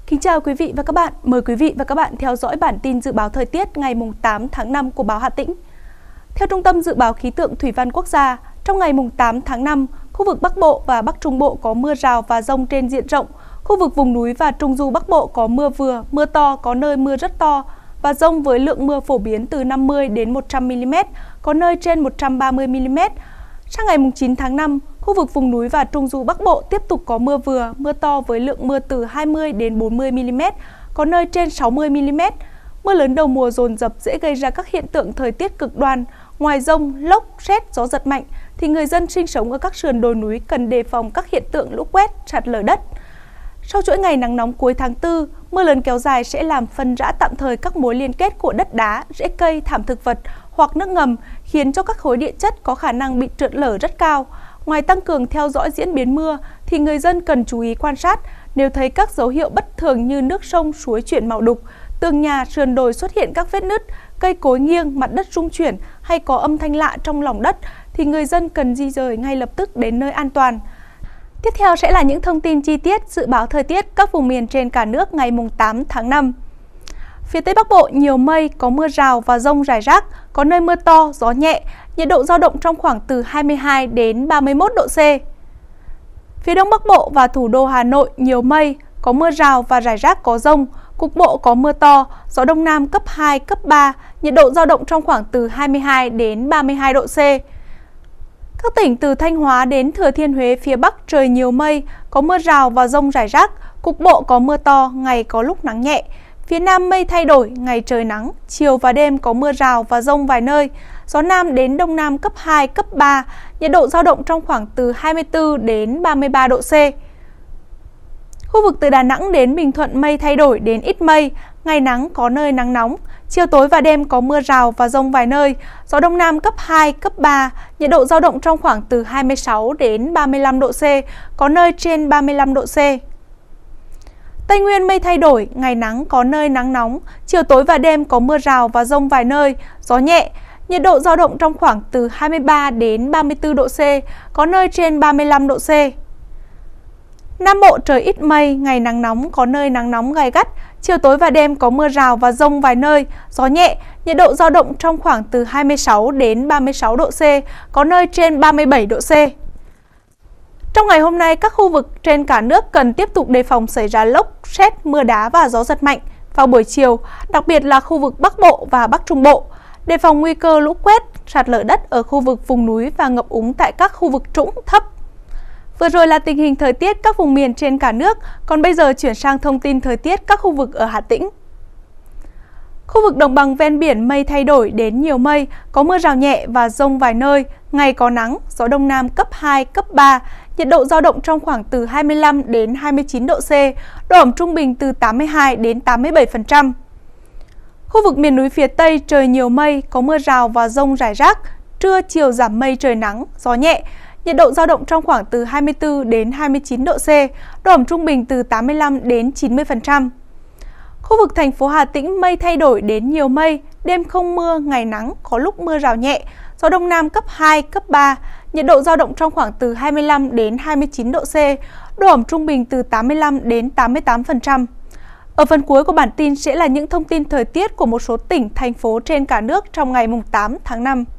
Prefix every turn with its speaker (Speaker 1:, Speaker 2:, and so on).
Speaker 1: Kính chào quý vị và các bạn. Mời quý vị và các bạn theo dõi bản tin dự báo thời tiết ngày 8 tháng 5 của báo Hà Tĩnh. Theo Trung tâm Dự báo Khí tượng Thủy văn Quốc gia, trong ngày 8 tháng 5, khu vực Bắc Bộ và Bắc Trung Bộ có mưa rào và dông trên diện rộng. Khu vực vùng núi và Trung du Bắc Bộ có mưa vừa, mưa to, có nơi mưa rất to và dông với lượng mưa phổ biến từ 50 đến 100 mm, có nơi trên 130 mm. Sang ngày 9 tháng 5, khu vực vùng núi và Trung du Bắc Bộ tiếp tục có mưa vừa, mưa to với lượng mưa từ 20 đến 40 mm, có nơi trên 60 mm. Mưa lớn đầu mùa dồn dập dễ gây ra các hiện tượng thời tiết cực đoan. Ngoài dông, lốc, sét, gió giật mạnh thì người dân sinh sống ở các sườn đồi núi cần đề phòng các hiện tượng lũ quét, sạt lở đất. Sau chuỗi ngày nắng nóng cuối tháng 4, mưa lớn kéo dài sẽ làm phân rã tạm thời các mối liên kết của đất đá, rễ cây, thảm thực vật hoặc nước ngầm, khiến cho các khối địa chất có khả năng bị trượt lở rất cao. Ngoài tăng cường theo dõi diễn biến mưa, thì người dân cần chú ý quan sát nếu thấy các dấu hiệu bất thường như nước sông, suối chuyển màu đục, tường nhà, sườn đồi xuất hiện các vết nứt, cây cối nghiêng, mặt đất rung chuyển hay có âm thanh lạ trong lòng đất, thì người dân cần di dời ngay lập tức đến nơi an toàn. Tiếp theo sẽ là những thông tin chi tiết dự báo thời tiết các vùng miền trên cả nước ngày 8 tháng 5. Phía Tây Bắc Bộ nhiều mây, có mưa rào và dông rải rác, có nơi mưa to, gió nhẹ, nhiệt độ dao động trong khoảng từ 22 đến 31 độ C. Phía Đông Bắc Bộ và thủ đô Hà Nội nhiều mây, có mưa rào và rải rác có dông, cục bộ có mưa to, gió Đông Nam cấp 2, cấp 3, nhiệt độ dao động trong khoảng từ 22 đến 32 độ C. Các tỉnh từ Thanh Hóa đến Thừa Thiên Huế phía Bắc trời nhiều mây, có mưa rào và dông rải rác, cục bộ có mưa to, ngày có lúc nắng nhẹ. Phía Nam mây thay đổi, ngày trời nắng, chiều và đêm có mưa rào và dông vài nơi. Gió Nam đến Đông Nam cấp 2, cấp 3, nhiệt độ dao động trong khoảng từ 24 đến 33 độ C. Khu vực từ Đà Nẵng đến Bình Thuận mây thay đổi đến ít mây, ngày nắng có nơi nắng nóng, chiều tối và đêm có mưa rào và dông vài nơi, gió Đông Nam cấp 2, cấp 3, nhiệt độ dao động trong khoảng từ 26 đến 35 độ C, có nơi trên 35 độ C. Tây Nguyên mây thay đổi, ngày nắng có nơi nắng nóng, chiều tối và đêm có mưa rào và dông vài nơi, gió nhẹ, nhiệt độ dao động trong khoảng từ 23 đến 34 độ C, có nơi trên 35 độ C. Nam Bộ trời ít mây, ngày nắng nóng, có nơi nắng nóng gay gắt, chiều tối và đêm có mưa rào và dông vài nơi, gió nhẹ, nhiệt độ dao động trong khoảng từ 26 đến 36 độ C, có nơi trên 37 độ C. Trong ngày hôm nay, các khu vực trên cả nước cần tiếp tục đề phòng xảy ra lốc, sét, mưa đá và gió giật mạnh vào buổi chiều, đặc biệt là khu vực Bắc Bộ và Bắc Trung Bộ. Đề phòng nguy cơ lũ quét, sạt lở đất ở khu vực vùng núi và ngập úng tại các khu vực trũng thấp. Vừa rồi là tình hình thời tiết các vùng miền trên cả nước, còn bây giờ chuyển sang thông tin thời tiết các khu vực ở Hà Tĩnh. Khu vực đồng bằng ven biển mây thay đổi đến nhiều mây, có mưa rào nhẹ và dông vài nơi, ngày có nắng, gió Đông Nam cấp 2, cấp 3, nhiệt độ dao động trong khoảng từ 25 đến 29 độ C, độ ẩm trung bình từ 82 đến 87%. Khu vực miền núi phía Tây trời nhiều mây, có mưa rào và dông rải rác, trưa chiều giảm mây trời nắng, gió nhẹ, nhiệt độ dao động trong khoảng từ 24 đến 29 độ C, độ ẩm trung bình từ 85 đến 90%. Khu vực thành phố Hà Tĩnh mây thay đổi đến nhiều mây, đêm không mưa, ngày nắng, có lúc mưa rào nhẹ, gió Đông Nam cấp 2, cấp 3, nhiệt độ dao động trong khoảng từ 25 đến 29 độ C, độ ẩm trung bình từ 85 đến 88%. Ở phần cuối của bản tin sẽ là những thông tin thời tiết của một số tỉnh, thành phố trên cả nước trong ngày 8 tháng 5.